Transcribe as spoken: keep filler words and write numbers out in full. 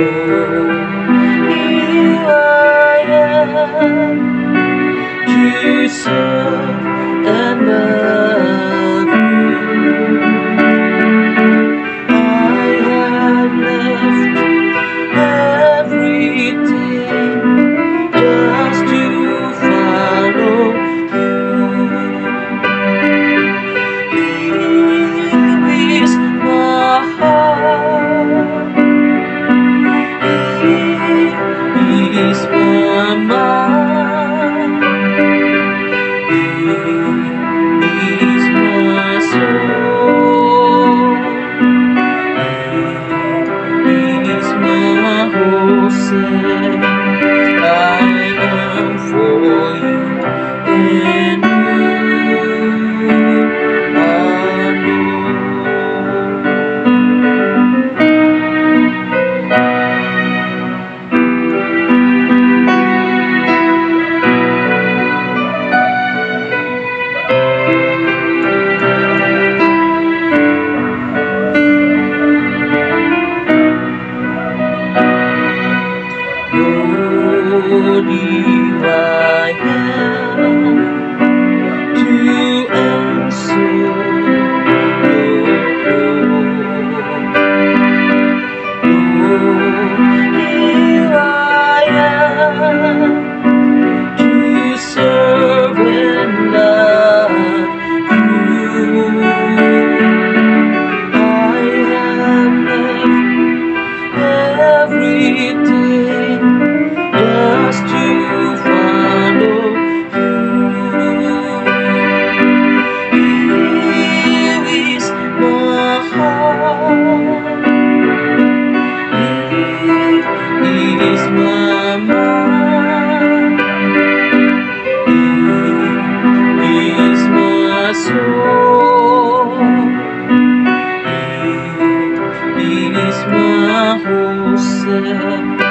here I am to serve and love you. I have left everything just to follow you. Here is my heart, here is my mind, here is my soul, here is my whole self. I am for you and you alone. Lord, here I am to answer your call. Lord, here I am to serve and love you. I have left everything just to follow you. Here is my heart, here is my mind, here is my soul, here is my whole self.